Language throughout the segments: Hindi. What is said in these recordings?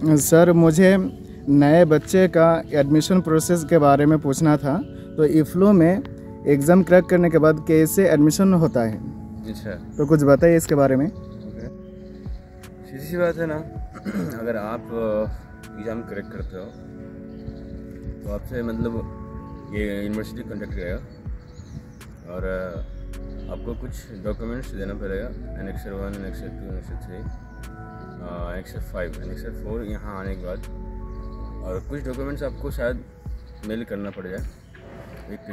सर मुझे नए बच्चे का एडमिशन प्रोसेस के बारे में पूछना था। तो इफ्लू में एग्ज़ाम क्रैक करने के बाद कैसे एडमिशन होता है? अच्छा, तो कुछ बताइए इसके बारे में। ओके। सीधी सी बात है ना। अगर आप एग्ज़ाम क्रैक करते हो तो आपसे मतलब ये यूनिवर्सिटी कॉन्टेक्ट करेगा और आपको कुछ डॉक्यूमेंट्स देना पड़ेगा। Annexure 1, annexure 2, annexure 3, annexure 5, annexure 4 यहाँ आने के बाद और कुछ डॉक्यूमेंट्स आपको शायद मेल करना पड़ जाए। एक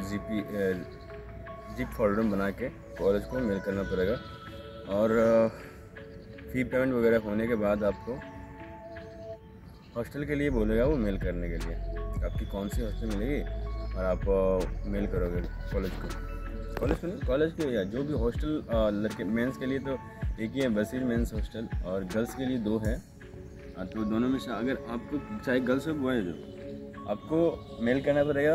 जिप फोल्डर बना के कॉलेज को मेल करना पड़ेगा और फ़ी पेमेंट वगैरह होने के बाद आपको हॉस्टल के लिए बोलेगा वो मेल करने के लिए। आपकी कौन सी हॉस्टल मिलेगी और आप मेल करोगे कॉलेज के या जो भी हॉस्टल। लड़के मेंस के लिए तो एक ही है, बसीर मेंस हॉस्टल, और गर्ल्स के लिए 2 है। तो दोनों में से अगर आपको चाहे गर्ल्स हो बॉय जो आपको मेल करना पड़ेगा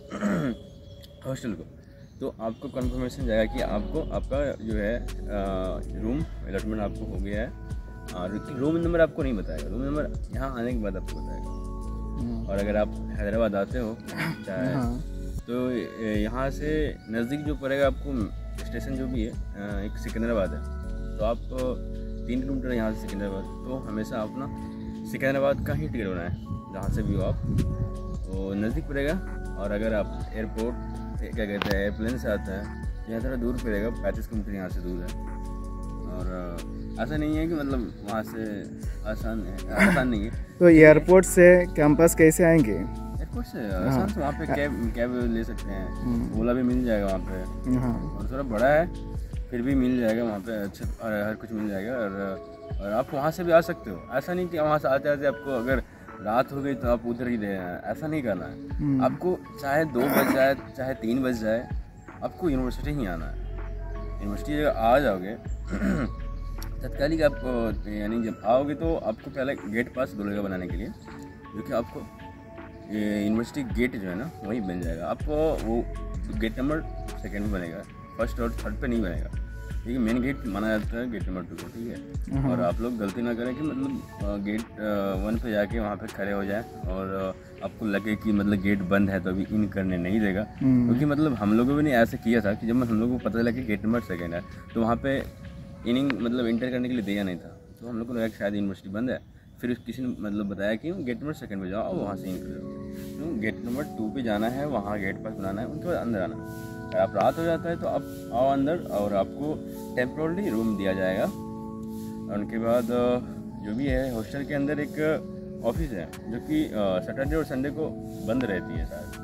हॉस्टल को। तो आपको कंफर्मेशन जाएगा कि आपको आपका जो है रूम अलॉटमेंट आपको हो गया है। और रूम नंबर आपको नहीं बताएगा, रूम नंबर यहाँ आने के बाद आपको बताएगा। और अगर आप हैदराबाद आते हो चाहे तो यहाँ से नज़दीक जो पड़ेगा आपको स्टेशन जो भी है एक सिकंदराबाद है। तो आप 3 किलोमीटर यहाँ से सिकंदराबाद, तो हमेशा आप ना सिकंदराबाद का ही टिकट बनाएं जहाँ से भी हो आप, तो नज़दीक पड़ेगा। और अगर आप एयरपोर्ट क्या कहते हैं एयरप्लेन से आता है यहाँ थोड़ा दूर पड़ेगा, 35 किलोमीटर यहाँ से दूर है। और ऐसा नहीं है कि मतलब वहाँ से आसान नहीं है। तो एयरपोर्ट से कैंपस कैसे आएंगे? एयरपोर्ट से आसान से वहाँ पे कैब ले सकते हैं, ओला भी मिल जाएगा वहाँ पे। और थोड़ा बड़ा है फिर भी मिल जाएगा वहाँ पे, अच्छा और हर कुछ मिल जाएगा। और आप वहाँ से भी आ सकते हो। ऐसा नहीं कि वहाँ से आते आते आपको अगर रात हो गई तो आप उधर ही रहे, ऐसा नहीं करना है। आपको चाहे 2 बज जाए चाहे 3 बज जाए, आपको यूनिवर्सिटी ही आना है। यूनिवर्सिटी अगर आ जाओगे तत्कालिक आप यानी जब आओगे तो आपको पहले गेट पास बोलेगा बनाने के लिए, जो कि आपको यूनिवर्सिटी गेट जो है ना वही बन जाएगा। आपको वो गेट नंबर 2 में बनेगा, 1st और 3rd पे नहीं बनेगा, क्योंकि मेन गेट माना जाता है गेट नंबर 2 को, ठीक है। और आप लोग गलती ना करें कि मतलब गेट 1 पे जाके वहाँ पे खड़े हो जाए और आपको लगे कि मतलब गेट बंद है तो अभी इन करने नहीं देगा। क्योंकि मतलब हम लोगों ने ऐसे किया था कि जब हम लोगों को पता चला कि गेट नंबर 2 है तो वहाँ पे इनिंग मतलब इंटर करने के लिए दिया नहीं था। तो हम लोग को लगा कि शायद यूनिवर्सिटी बंद है। फिर किसी ने मतलब बताया कि गेट नंबर 2 पे जाओ और वहाँ से इन करो। तो गेट नंबर 2 पे जाना है, वहाँ गेट पास बनाना है, उनके बाद अंदर आना है। अगर आप रात हो जाता है तो आप आओ अंदर और आपको टेम्पोररी रूम दिया जाएगा। और उनके बाद जो भी है हॉस्टल के अंदर एक ऑफिस है जो कि सैटरडे और संडे को बंद रहती है शायद,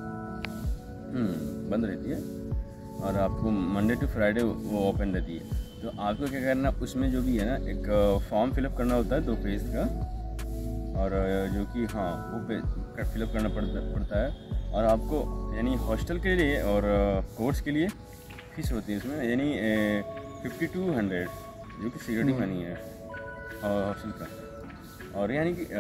बंद रहती है। और आपको मंडे टू फ्राइडे वो ओपन रहती है। तो आपको क्या करना, उसमें जो भी है ना एक फॉर्म फिलअप करना होता है 2 पेज का, और जो कि वो फिलअप करना पड़ता है। और आपको यानी हॉस्टल के लिए और कोर्स के लिए फीस होती है इसमें, यानी 5200 जो कि सिक्योरिटी मनी है हॉस्टल का। और यानी कि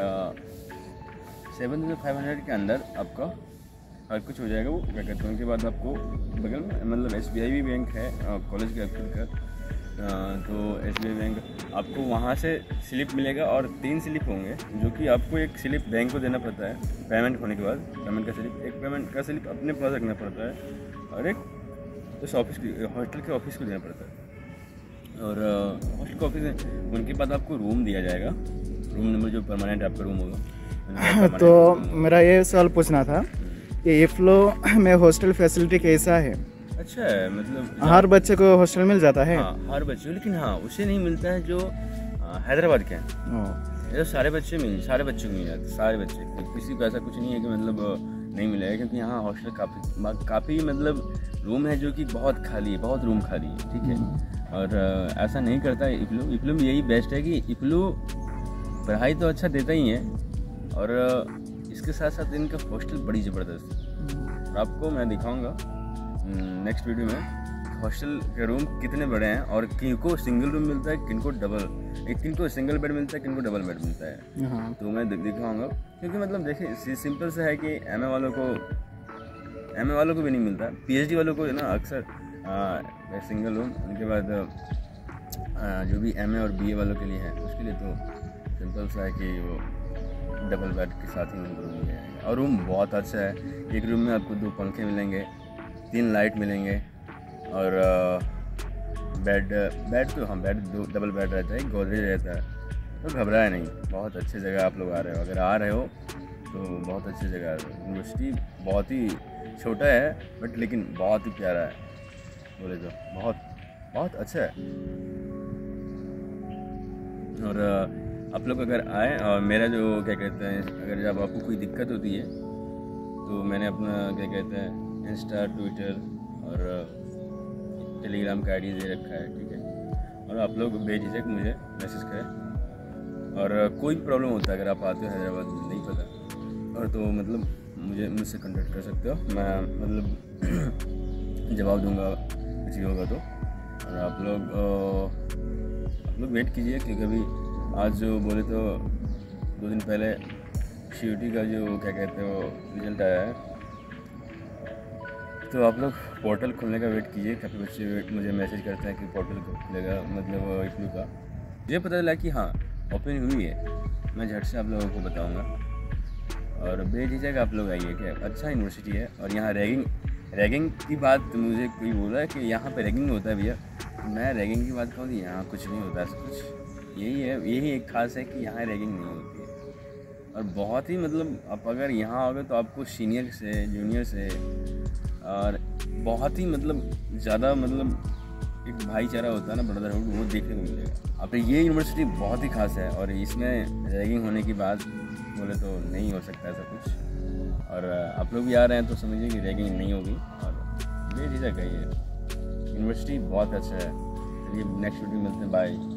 7500 के अंदर आपका हर कुछ हो जाएगा। वो क्या कहते हैं उनके बाद आपको बगल में मतलब SBI भी बैंक है कॉलेज के खुद का। तो SBI बैंक आपको वहाँ से स्लिप मिलेगा और 3 स्लिप होंगे, जो कि आपको एक स्लिप बैंक को देना पड़ता है पेमेंट होने के बाद, पेमेंट का स्लिप, एक पेमेंट का स्लिप अपने पास रखना पड़ता है और एक उस ऑफिस हॉस्टल के ऑफिस को देना पड़ता है। और हॉस्टल के ऑफिस में उनके बाद आपको रूम दिया जाएगा, रूम नंबर जो परमानेंट आपका रूम होगा। तो मेरा ये सवाल पूछना था कि इफ्लू में हॉस्टल फैसिलिटी कैसा है? अच्छा है, मतलब हर बच्चे को हॉस्टल मिल जाता है? हाँ हर बच्चे, लेकिन हाँ उसे नहीं मिलता है जो हैदराबाद के हैं। ये सारे बच्चों को मिल जाते, सारे बच्चे, किसी को ऐसा कुछ नहीं है कि मतलब नहीं मिलेगा। क्योंकि यहाँ हॉस्टल काफ़ी मतलब रूम है जो कि बहुत खाली है, बहुत रूम खाली है, ठीक है। और ऐसा नहीं करता है इफ्लू में। यही बेस्ट है कि इफ्लू पढ़ाई तो अच्छा देता ही है और इसके साथ साथ इनका हॉस्टल बड़ी ज़बरदस्त है। और आपको मैं दिखाऊंगा नेक्स्ट वीडियो में हॉस्टल के रूम कितने बड़े हैं और किनको सिंगल रूम मिलता है, किनको डबल, किनको सिंगल बेड मिलता है, किनको डबल बेड मिलता है। तो मैं दिखाऊंगा। क्योंकि मतलब देखिए सिंपल से है कि MA वालों को भी नहीं मिलता, PhD वालों को ना अक्सर सिंगल रूम। उनके बाद जो भी MA और BA वालों के लिए है उसके लिए तो सिंपल सा है कि वो डबल बेड के साथ ही उनको रूम मिल जाएगा। और रूम बहुत अच्छा है। एक रूम में आपको 2 पंखे मिलेंगे, 3 लाइट मिलेंगे और बेड तो हाँ बेड 2 डबल बेड रहता है, गोदरेज रहता है, तो घबराए नहीं। बहुत अच्छी जगह आप लोग आ रहे हो, अगर आ रहे हो तो बहुत अच्छी जगह है। यूनिवर्सिटी बहुत ही छोटा है बट लेकिन बहुत ही प्यारा है, बोले तो बहुत अच्छा है। और आप लोग अगर आए, और मेरा जो क्या कहते हैं, अगर जब आपको कोई दिक्कत होती है तो मैंने अपना क्या कहते हैं इंस्टा, ट्विटर और टेलीग्राम का आईडी दे रखा है, ठीक है। और आप लोग बेझिझक मुझे मैसेज करें, और कोई प्रॉब्लम होता है अगर आप आते हो हैदराबाद नहीं पता और तो मतलब मुझसे कांटेक्ट कर सकते हो, मैं मतलब जवाब दूंगा कुछ भी होगा तो। और आप लोग वेट कीजिए, क्योंकि अभी आज जो बोले तो 2 दिन पहले CUET का जो क्या कहते हैं वो रिजल्ट आया है, तो आप लोग पोर्टल खुलने का वेट कीजिए। काफ़ी बच्चे मुझे मैसेज करते हैं कि पोर्टल कब खुलेगा, मतलब IFLU का। ये पता चला कि हाँ ओपनिंग हुई है, मैं झट से आप लोगों को बताऊंगा। और बेझिझक आप लोग आइए, क्या अच्छा यूनिवर्सिटी है। और यहाँ रैगिंग की बात मुझे कोई बोला है कि यहाँ पे रैगिंग होता है भैया, मैं रैगिंग की बात कहूँ तो यहाँ कुछ नहीं होता ऐसा कुछ। यही एक खास है कि यहाँ रैगिंग नहीं होती है। और बहुत ही मतलब आप अगर यहाँ आओगे तो आपको सीनियर से जूनियर से और बहुत ही मतलब ज़्यादा मतलब एक भाईचारा होता है ना, ब्रदरहुड, वो देखने को मिलेगा। अब ये यूनिवर्सिटी बहुत ही खास है और इसमें रैगिंग होने की बात बोले तो नहीं हो सकता ऐसा कुछ। और आप लोग भी आ रहे हैं तो समझिए कि रैगिंग नहीं होगी और बेझिझक है। ये यूनिवर्सिटी बहुत अच्छा है। चलिए नेक्स्ट वीडियो मिलते हैं, बाय।